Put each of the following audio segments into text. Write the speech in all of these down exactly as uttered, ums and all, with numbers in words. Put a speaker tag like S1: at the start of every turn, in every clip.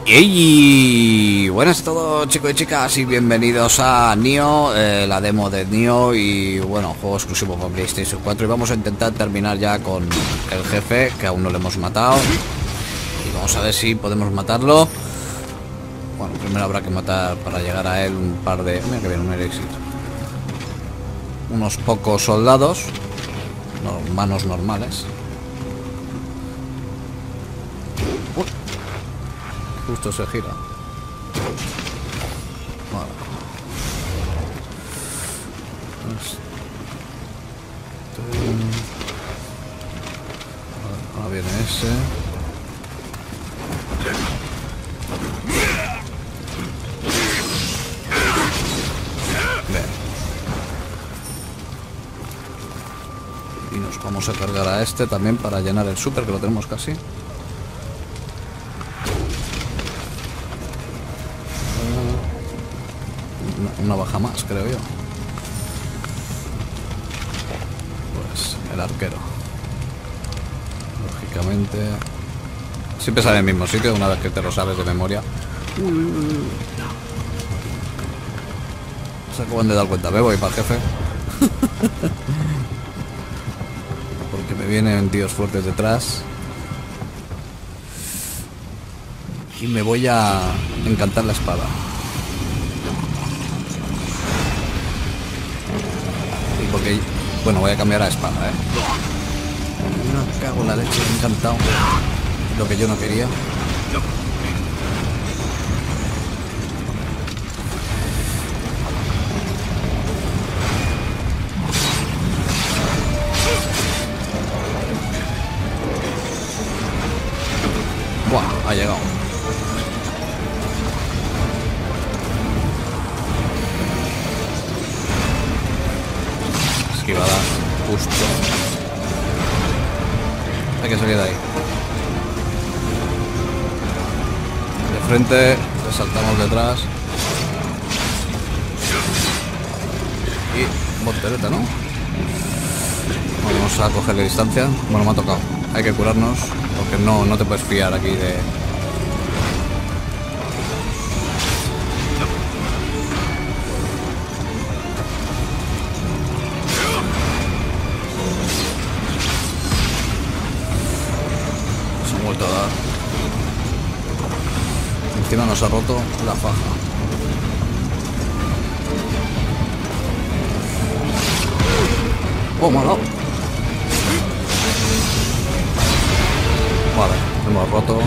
S1: Y buenas a todos, chicos y chicas, y bienvenidos a Nioh, eh, la demo de Nioh. Y bueno, juego exclusivo para PlayStation cuatro. Y vamos a intentar terminar ya con el jefe, que aún no le hemos matado. Y vamos a ver si podemos matarlo. Bueno, primero habrá que matar para llegar a él un par de... Mira que viene un éxito. Unos pocos soldados, no, manos normales. Uy. Justo se gira. Vale. Este... Ahora viene ese. Bien. Y nos vamos a cargar a este también para llenar el super, que lo tenemos casi. Una baja más, creo yo. Pues el arquero. Lógicamente. Siempre sale en el mismo sitio una vez que te lo sabes de memoria. Se acaban de dar cuenta. Me voy para el jefe. Porque me vienen tíos fuertes detrás. Y me voy a encantar la espada. Porque, bueno, voy a cambiar a espada, ¿eh? No cago en la leche, me ha encantado. Lo que yo no quería. Buah, ha llegado. Esquivada, justo. Hay que salir de ahí. De frente, le saltamos detrás. Y voltereta, ¿no? Vamos a cogerle distancia. Bueno, me ha tocado. Hay que curarnos, porque no, no te puedes fiar aquí de... Vuelto a dar. Encima nos ha roto la faja. Oh, me ha dado. Vale, hemos roto.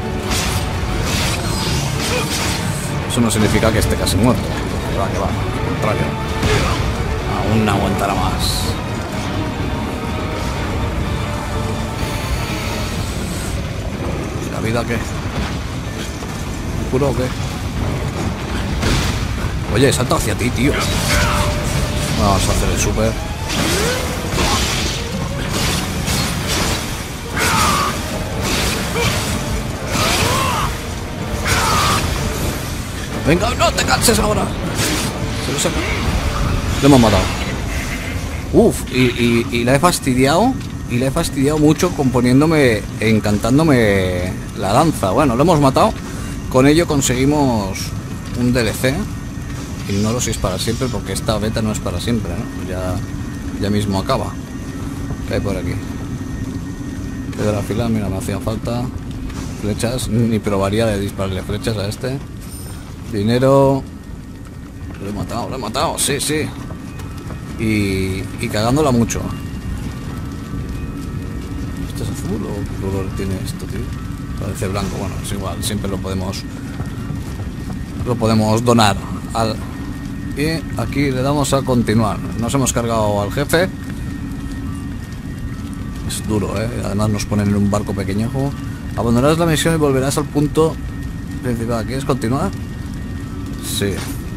S1: Eso no significa que esté casi muerto. Que va, que va, al contrario. Aún aguantará más. ¿Vida qué? ¿Me curo o qué? Oye, salta hacia ti, tío. Vamos a hacer el super. Venga, no te canses ahora. Se lo saca. Lo hemos matado. Uf, y, y, y la he fastidiado. Y le he fastidiado mucho componiéndome, encantándome la lanza. Bueno, lo hemos matado. Con ello conseguimos un D L C. Y no lo sois para siempre, porque esta beta no es para siempre, ¿no? Ya, ya mismo acaba. ¿Qué hay por aquí? Piedra fila, mira, me hacían falta. Flechas, ni probaría de dispararle flechas a este. Dinero. Lo he matado, lo he matado, sí, sí. Y, y cagándola mucho. ¿Es azul o qué color tiene esto, tío? Parece blanco, bueno, es igual, siempre lo podemos lo podemos donar al... Y aquí le damos a continuar. Nos hemos cargado al jefe. Es duro, eh, además nos ponen en un barco pequeñajo. Abandonarás la misión y volverás al punto principal. ¿Quieres continuar? Sí.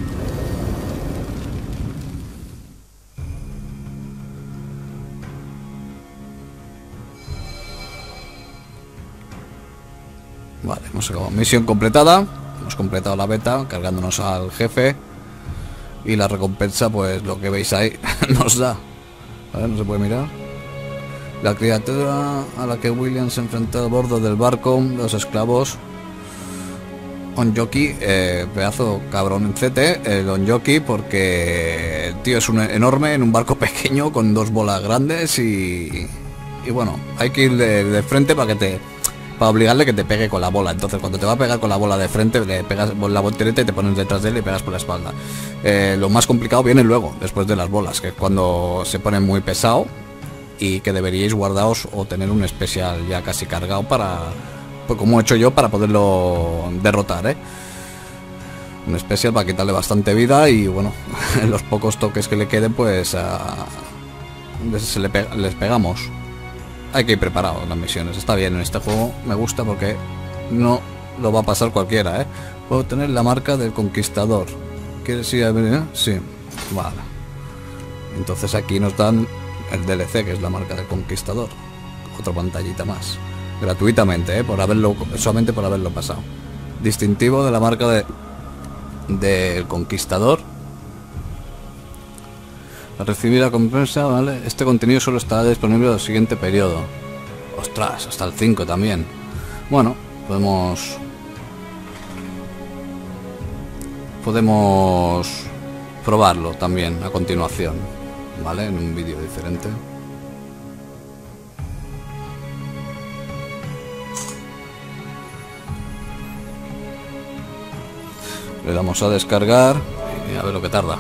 S1: Vale, hemos acabado. Misión completada. Hemos completado la beta, cargándonos al jefe. Y la recompensa, pues lo que veis ahí, nos da. Vale, no se puede mirar. La criatura a la que William se enfrentó a bordo del barco, los esclavos. Onjoki, eh, pedazo cabrón en C T, el Onjoki, porque el tío es un enorme en un barco pequeño con dos bolas grandes y, y bueno, hay que ir de, de frente para que te para obligarle que te pegue con la bola. Entonces cuando te va a pegar con la bola de frente, le pegas la voltereta y te pones detrás de él y pegas por la espalda. Eh, lo más complicado viene luego, después de las bolas, que es cuando se pone muy pesado y que deberíais guardaros o tener un especial ya casi cargado para, pues como he hecho yo, para poderlo derrotar, ¿eh? Un especial para quitarle bastante vida y bueno, en los pocos toques que le queden, pues uh, se le pe les pegamos. Hay que ir preparado en las misiones. Está bien en este juego, me gusta porque no lo va a pasar cualquiera, ¿eh? Puedo tener la marca del conquistador. ¿Quieres ir a ver? ¿Eh? Sí, vale. Entonces aquí nos dan el D L C, que es la marca del conquistador. Otra pantallita más. Gratuitamente, ¿eh? Por haberlo, solamente por haberlo pasado. Distintivo de la marca de del conquistador. Al recibir la compensa, ¿vale? Este contenido solo estará disponible en el siguiente periodo. Ostras, hasta el cinco también. Bueno, podemos... Podemos probarlo también a continuación, ¿vale? En un vídeo diferente. Le damos a descargar y a ver lo que tarda.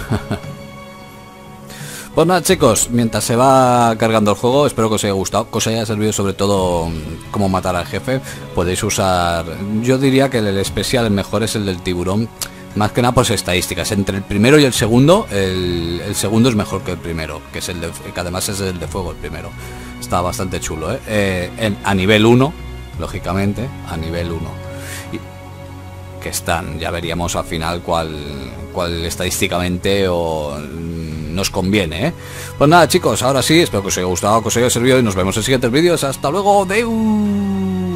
S1: Pues nada, chicos, mientras se va cargando el juego, espero que os haya gustado, que os haya servido sobre todo cómo matar al jefe. Podéis usar, yo diría que el especial el mejor es el del tiburón, más que nada por estadísticas. Entre el primero y el segundo, el, el segundo es mejor que el primero, que es el de, que además es el de fuego el primero. Está bastante chulo, ¿eh? Eh, en, a nivel uno, lógicamente, a nivel uno. Y, que están, ya veríamos al final cuál, cuál estadísticamente o... nos conviene, ¿eh? Pues nada, chicos, ahora sí, espero que os haya gustado, que os haya servido y nos vemos en siguientes vídeos. Hasta luego, Deu.